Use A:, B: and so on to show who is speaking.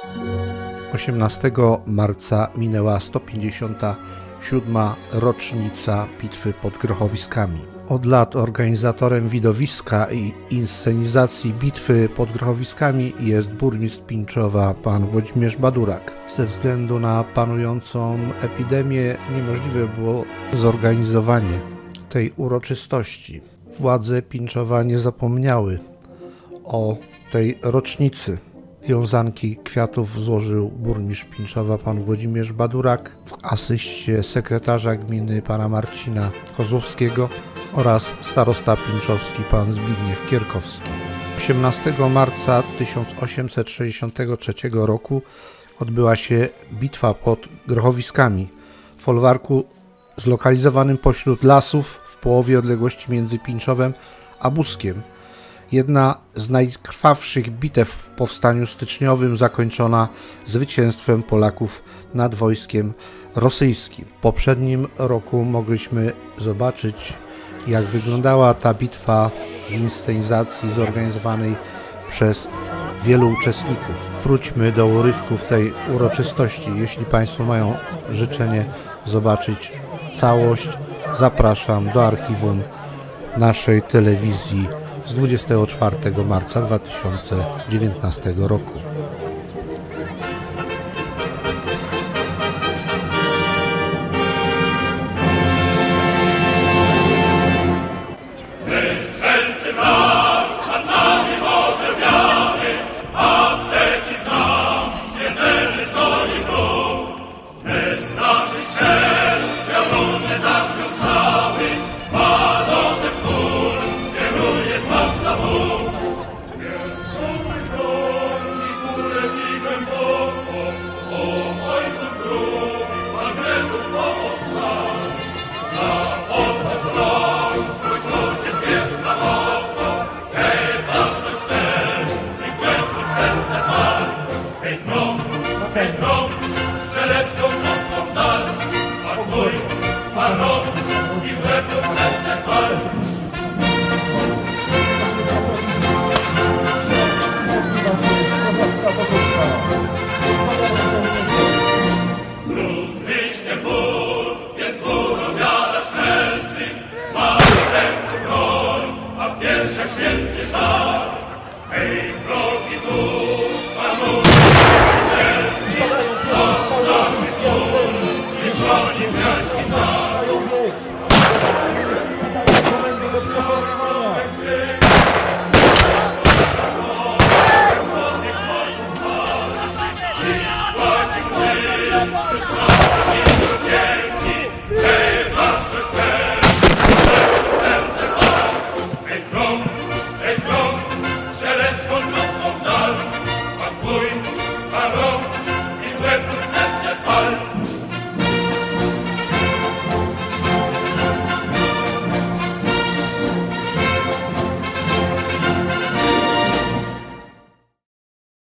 A: 18 marca minęła 157. rocznica bitwy pod Grochowiskami. Od lat organizatorem widowiska i inscenizacji bitwy pod Grochowiskami jest burmistrz Pińczowa pan Włodzimierz Badurak. Ze względu na panującą epidemię niemożliwe było zorganizowanie tej uroczystości. Władze Pińczowa nie zapomniały o tej rocznicy. Wiązanki kwiatów złożył burmistrz Pińczowa pan Włodzimierz Badurak w asyście sekretarza gminy pana Marcina Kozłowskiego oraz starosta pińczowski pan Zbigniew Kierkowski. 18 marca 1863 roku odbyła się bitwa pod Grochowiskami, w folwarku zlokalizowanym pośród lasów w połowie odległości między Pińczowem a Buskiem. Jedna z najkrwawszych bitew w powstaniu styczniowym, zakończona zwycięstwem Polaków nad wojskiem rosyjskim. W poprzednim roku mogliśmy zobaczyć, jak wyglądała ta bitwa w inscenizacji zorganizowanej przez wielu uczestników. Wróćmy do urywków tej uroczystości. Jeśli Państwo mają życzenie zobaczyć całość, zapraszam do archiwum naszej telewizji z 24 marca 2019 roku.
B: Pedro.